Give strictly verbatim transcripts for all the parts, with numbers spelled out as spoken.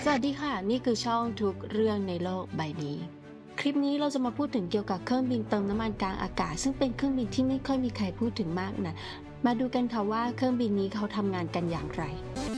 สวัสดีค่ะนี่คือช่องทุกเรื่องในโลกใบนี้คลิปนี้เราจะมาพูดถึงเกี่ยวกับเครื่องบินเติมน้ำมันกลางอากาศซึ่งเป็นเครื่องบินที่ไม่ค่อยมีใครพูดถึงมากนะมาดูกันค่ะว่าเครื่องบินนี้เขาทำงานกันอย่างไร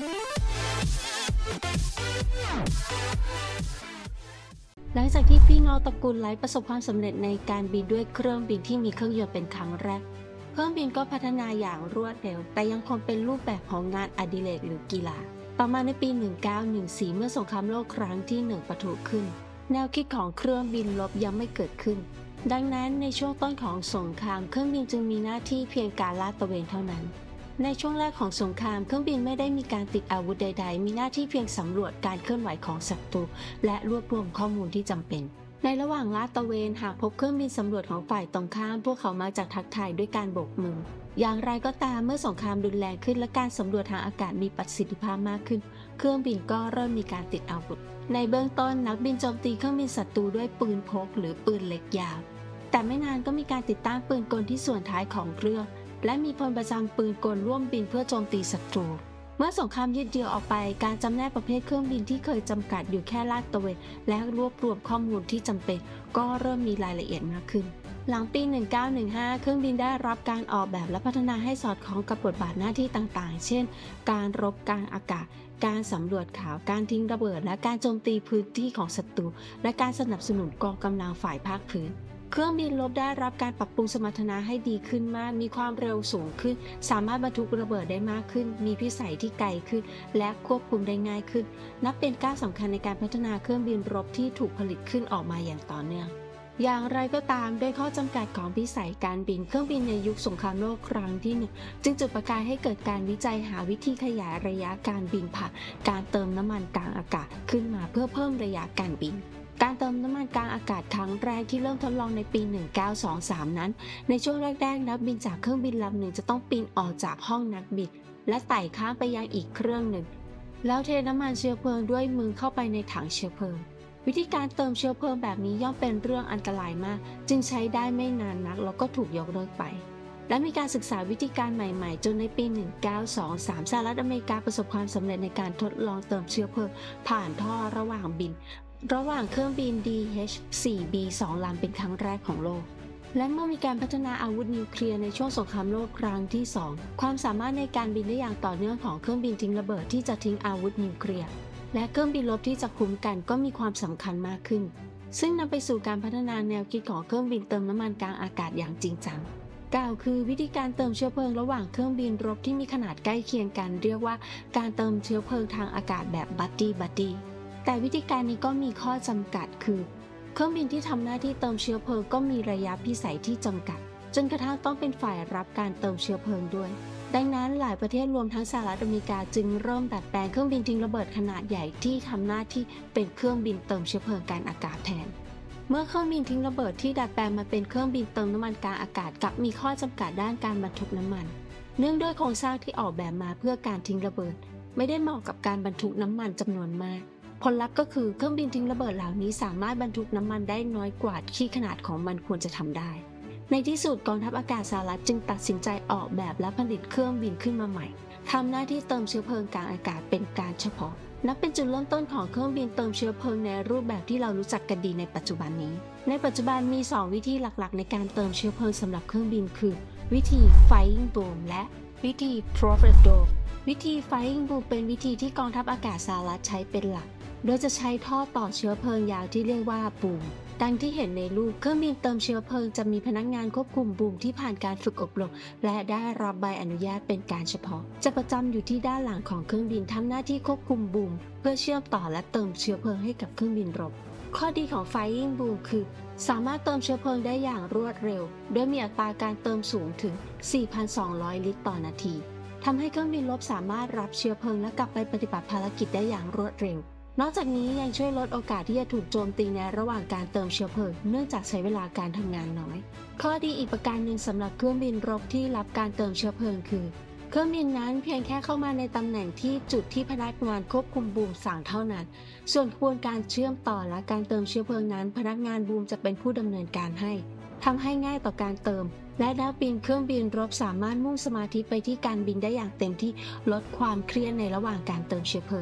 หลังจากที่พี่น้องตระกูลไลท์ประสบความสำเร็จในการบินด้วยเครื่องบินที่มีเครื่องยนต์เป็นครั้งแรกเครื่องบินก็พัฒนาอย่างรวดเร็วแต่ยังคงเป็นรูปแบบของงานอดิเรกหรือกีฬาต่อมาในปี หนึ่งเก้าหนึ่งสี่ เมื่อสงครามโลกครั้งที่หนึ่งปะทุขึ้นแนวคิดของเครื่องบินรบยังไม่เกิดขึ้นดังนั้นในช่วงต้นของสงครามเครื่องบินจึงมีหน้าที่เพียงการลาดตระเวนเท่านั้นในช่วงแรกของสงครามเครื่องบินไม่ได้มีการติดอาวุธใดๆมีหน้าที่เพียงสำรวจการเคลื่อนไหวของศัตรูและรวบรวมข้อมูลที่จำเป็นในระหว่างลาดตระเวนหากพบเครื่องบินสำรวจของฝ่ายตรงข้ามพวกเขามักจะทักทายด้วยการโบกมืออย่างไรก็ตามเมื่อสงครามรุนแรงขึ้นและการสำรวจทางอากาศมีประสิทธิภาพมากขึ้นเครื่องบินก็เริ่มมีการติดอาวุธในเบื้องต้นนักบินโจมตีเครื่องบินศัตรูด้วยปืนพกหรือปืนเล็กยาวแต่ไม่นานก็มีการติดตั้งปืนกลที่ส่วนท้ายของเครื่องและมีพลประจำปืนกลร่วมบินเพื่อโจมตีศัตรูเมื่อสงครามยืดเยื้อออกไปการจำแนกประเภทเครื่องบินที่เคยจำกัดอยู่แค่ลาดตระเวนและรวบรวมข้อมูลที่จำเป็นก็เริ่มมีรายละเอียดมากขึ้นหลังปี หนึ่งเก้าหนึ่งห้า เครื่องบินได้รับการออกแบบและพัฒนาให้สอดคล้องกับบทบาทหน้าที่ต่างๆ เช่น การรบกลางอากาศการสำรวจข่าวการทิ้งระเบิดและการโจมตีพื้นที่ของศัตรูและการสนับสนุนกองกำลังฝ่ายภาคพื้นเครื่องบินรบได้รับการปรับปรุงสมรรถนะให้ดีขึ้นมากมีความเร็วสูงขึ้นสามารถบรรทุกระเบิดได้มากขึ้นมีพิสัยที่ไกลขึ้นและควบคุมได้ง่ายขึ้นนับเป็นก้าวสำคัญในการพัฒนาเครื่องบินรบที่ถูกผลิตขึ้นออกมาอย่างต่อเนื่องอย่างไรก็ตามด้วยข้อจำกัดของพิสัยการบินเครื่องบินในยุคสงครามโลกครั้งที่หนึ่งจึงจุดประกายให้เกิดการวิจัยหาวิธีขยายระยะการบินผ่านการเติมน้ำมันกลางอากาศขึ้นมาเพื่อเพิ่มระยะการบินการเติมน้ำมันกลางอากาศครั้งแรกที่เริ่มทดลองในปี หนึ่งเก้าสองสาม นั้นในช่วงแรกๆนักบินจากเครื่องบินลำหนึ่งจะต้องปีนออกจากห้องนักบินและไต่ข้ามไปยังอีกเครื่องหนึ่งแล้วเทน้ำมันเชื้อเพลิงด้วยมือเข้าไปในถังเชื้อเพลิงวิธีการเติมเชื้อเพลิงแบบนี้ย่อมเป็นเรื่องอันตรายมากจึงใช้ได้ไม่นานนักแล้วก็ถูกยกเลิกไปและมีการศึกษาวิธีการใหม่ๆจนในปี หนึ่งเก้าสองสาม สหรัฐอเมริกาประสบความสำเร็จในการทดลองเติมเชื้อเพลิงผ่านท่อระหว่างบินระหว่างเครื่องบิน ดี เอช โฟร์ บี สอง ลำเป็นครั้งแรกของโลกและเมื่อมีการพัฒนาอาวุธนิวเคลียร์ในช่วงสงครามโลกครั้งที่สองความสามารถในการบินได้อย่างต่อเนื่องของเครื่องบินทิ้งระเบิดที่จะทิ้งอาวุธนิวเคลียร์และเครื่องบินรบที่จะคุ้มกันก็มีความสำคัญมากขึ้นซึ่งนำไปสู่การพัฒนาแนวคิดของเครื่องบินเติมน้ำมันกลางอากาศอย่างจริงจังกล่าวคือวิธีการเติมเชื้อเพลิงระหว่างเครื่องบินรบที่มีขนาดใกล้เคียงกันเรียกว่าการเติมเชื้อเพลิงทางอากาศแบบบัดดี้บัดดี้แต่วิธีการนี้ก็มีข้อจำกัดคือเครื่องบินที่ทำหน้าที่เติมเชื้อเพลิงก็มีระยะพิสัยที่จำกัดจนกระทั่งต้องเป็นฝ่ายรับการเติมเชื้อเพลิงด้วยดังนั้นหลายประเทศรวมทั้งสหรัฐอเมริกาจึงเริ่มดัดแปลงเครื่องบินทิ้งระเบิดขนาดใหญ่ที่ทำหน้าที่เป็นเครื่องบินเติมเชื้อเพลิงกลางอากาศแทนเมื่อเครื่องบินทิ้งระเบิดที่ดัดแปลงมาเป็นเครื่องบินเติมน้ำมันกลางอากาศกับมีข้อจำกัดด้านการบรรทุกน้ำมันเนื่องด้วยโครงสร้างที่ออกแบบมาเพื่อการทิ้งระเบิดไม่ได้เหมาะกับการบรรทุกน้ำมันจำนวนมากผลลัพธ์ก็คือเครื่องบินทิ้งระเบิดเหล่านี้สามารถบรรทุกน้ำมันได้น้อยกว่าที่ขนาดของมันควรจะทำได้ในที่สุดกองทัพอากาศสหรัฐจึงตัดสินใจออกแบบและผลิตเครื่องบินขึ้นมาใหม่ทำหน้าที่เติมเชื้อเพลิงกลางอากาศเป็นการเฉพาะนับเป็นจุดเริ่มต้นของเครื่องบินเติมเชื้อเพลิงในรูปแบบที่เรารู้จักกันดีในปัจจุบันนี้ในปัจจุบันมีสองวิธีหลักๆในการเติมเชื้อเพลิงสำหรับเครื่องบินคือวิธี Flying Boom และวิธี Torpedo วิธี Flying Boom เป็นวิธีที่กองทัพอากาศสหรัฐใช้เป็นหลักโดยจะใช้ท่อต่อเชื้อเพลิงยาวที่เรียกว่าบูมดังที่เห็นในรูปเครื่องบินเติมเชื้อเพลิงจะมีพนักงานควบคุมบูมที่ผ่านการฝึกอบรมและได้รับใบอนุญาตเป็นการเฉพาะจะประจำอยู่ที่ด้านหลังของเครื่องบินทำหน้าที่ควบคุมบูมเพื่อเชื่อมต่อและเติมเชื้อเพลิงให้กับเครื่องบินรบข้อดีของ Flying Boom คือสามารถเติมเชื้อเพลิงได้อย่างรวดเร็วโดยมีอัตราการเติมสูงถึง สี่พันสองร้อย ลิตรต่อนาทีทำให้เครื่องบินรบสามารถรับเชื้อเพลิงและกลับไปปฏิบัติภารกิจได้อย่างรวดเร็วนอกจากนี้ยังช่วยลดโอกาสที่จะถูกโจมตีในระหว่างการเติมเชื้อเพลิงเนื่องจากใช้เวลาการทำงานน้อยข้อดีอีกประการหนึ่งสำหรับเครื่องบินรบที่รับการเติมเชื้อเพลิงคือเครื่องบินนั้นเพียงแค่เข้ามาในตำแหน่งที่จุดที่พนักงานควบคุมบูมสั่งเท่านั้นส่วนกระบวนการเชื่อมต่อและการเติมเชื้อเพลิงนั้นพนักงานบูมจะเป็นผู้ดำเนินการให้ทำให้ง่ายต่อการเติมและนักบินเครื่องบินรบสามารถมุ่งสมาธิไปที่การบินได้อย่างเต็มที่ลดความเครียดในระหว่างการเติมเชื้อเพลิง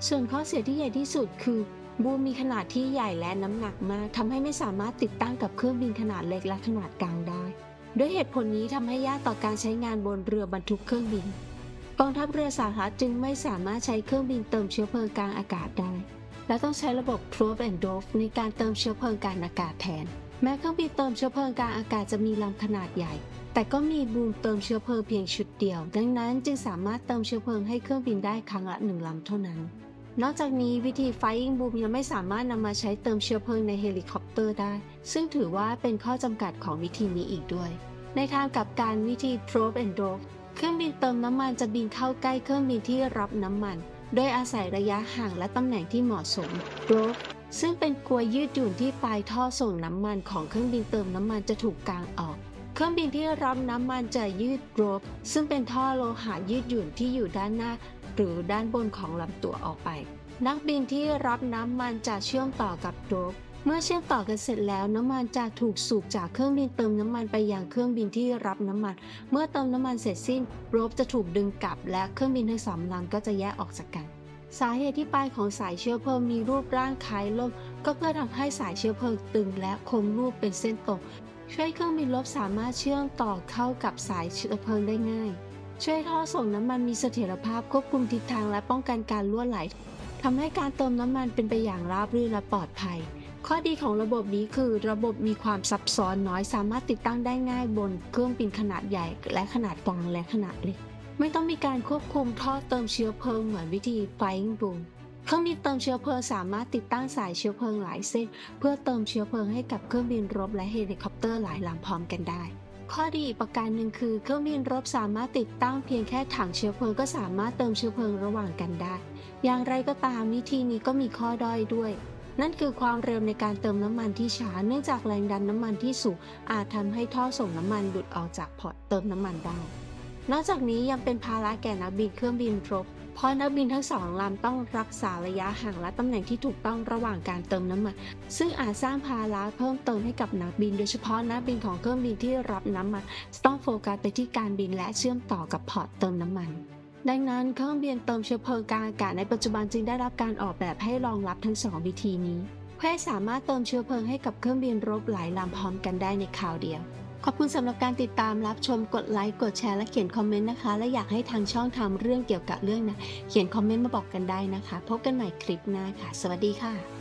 ส่วนข้อเสียที่ใหญ่ที่สุดคือบูมมีขนาดที่ใหญ่และน้ำหนักมากทำให้ไม่สามารถติดตั้งกับเครื่องบินขนาดเล็กและขนาดกลางได้ด้วยเหตุผลนี้ทำให้ยากต่อการใช้งานบนเรือบรรทุกเครื่องบินกองทัพเรือสหรัฐจึงไม่สามารถใช้เครื่องบินเติมเชื้อเพลิงกลางอากาศได้และต้องใช้ระบบ Drop and Drove ในการเติมเชื้อเพลิงกลางอากาศแทนแม้เครื่องบินเติมเชื้อเพลิงกลางอากาศจะมีลำขนาดใหญ่แต่ก็มีบูมเติมเชื้อเพลิงเพียงชุดเดียวดังนั้นจึงสามารถเติมเชื้อเพลิงให้เครื่องบินได้ครั้งละหนึ่งลำเท่านั้นนอกจากนี้วิธี Flying Boom ยังไม่สามารถนำมาใช้เติมเชื้อเพลิงในเฮลิคอปเตอร์ได้ซึ่งถือว่าเป็นข้อจำกัดของวิธีนี้อีกด้วยในทางกลับกันวิธี Drop and Drove เครื่องบินเติมน้ำมันจะบินเข้าใกล้เครื่องบินที่รับน้ำมันโดยอาศัยระยะห่างและตำแหน่งที่เหมาะสม Drove ซึ่งเป็นกลวยยืดหยุ่นที่ปลายท่อส่งน้ำมันของเครื่องบินเติมน้ำมันจะถูกกางออกเครื่องบินที่รับน้ำมันจะยืด Drove ซึ่งเป็นท่อโลหะยืดหยุ่นที่อยู่ด้านหน้าหรือด้านบนของลำตัวออกไปนักบินที่รับน้ำมันจะเชื่อมต่อกับ Drove เมื่อเชื่อมต่อกันเสร็จแล้วน้ำมันจะถูกสูบจากเครื่องบินเติมน้ำมันไปยังเครื่องบินที่รับน้ำมันเมื่อเติมน้ำมันเสร็จสิ้น Drove จะถูกดึงกลับและเครื่องบินทั้งสองลำก็จะแยกออกจากกันสาเหตุที่ปลายของสายเชื้อเพลิงมีรูปร่างคล้ายล่มก็เพื่อทำให้สายเชื้อเพลิงตึงและคงรูปเป็นเส้นตรงช่วยเครื่องบินรบสามารถเชื่อมต่อเข้ากับสายเชื้อเพลิงได้ง่ายช่วยท่อส่งน้ำมันมีเสถียรภาพควบคุมทิศทางและป้องกันการรั่วไหลทำให้การเติมน้ำมันเป็นไปอย่างราบรื่นและปลอดภัยข้อดีของระบบนี้คือระบบมีความซับซ้อนน้อยสามารถติดตั้งได้ง่ายบนเครื่องบินขนาดใหญ่และขนาดกลางและขนาดเล็กไม่ต้องมีการควบคุมท่อเติมเชื้อเพลิงเหมือนวิธี Flying Boom เครื่องบินเติมเชื้อเพลิงสามารถติดตั้งสายเชื้อเพลิงหลายเส้นเพื่อเติมเชื้อเพลิงให้กับเครื่องบินรบและเฮลิคอปเตอร์หลายลำพร้อมกันได้ข้อดีอีกประการหนึ่งคือเครื่องบินรบสามารถติดตั้งเพียงแค่ถังเชื้อเพลิงก็สามารถเติมเชื้อเพลิงระหว่างกันได้อย่างไรก็ตามวิธีนี้ก็มีข้อด้อยด้วยนั่นคือความเร็วในการเติมน้ำมันที่ช้าเนื่องจากแรงดันน้ำมันที่สูงอาจทำให้ท่อส่งน้ำมันหลุดออกจากพอร์ตเติมน้ำมันได้นอกจากนี้ยังเป็นภาระแก่นักบินเครื่องบินรบเพราะนักบินทั้งสองลำต้องรักษาระยะห่างและตำแหน่งที่ถูกต้องระหว่างการเติมน้ำมันซึ่งอาจสร้างภาระเพิ่มเติมให้กับนักบินโดยเฉพาะนักบินของเครื่องบินที่รับน้ำมันต้องโฟกัสไปที่การบินและเชื่อมต่อกับพอร์ตเติมน้ำมันดังนั้นเครื่องบินเติมเชื้อเพลิงกลางอากาศในปัจจุบันจึงได้รับการออกแบบให้รองรับทั้งสองวิธีนี้เพื่อให้สามารถเติมเชื้อเพลิงให้กับเครื่องบินรบหลายลำพร้อมกันได้ในคราวเดียวขอบคุณสำหรับการติดตามรับชมกดไลค์กดแชร์และเขียนคอมเมนต์นะคะและอยากให้ทางช่องทำเรื่องเกี่ยวกับเรื่องนะเขียนคอมเมนต์มาบอกกันได้นะคะพบกันใหม่คลิปหน้าค่ะสวัสดีค่ะ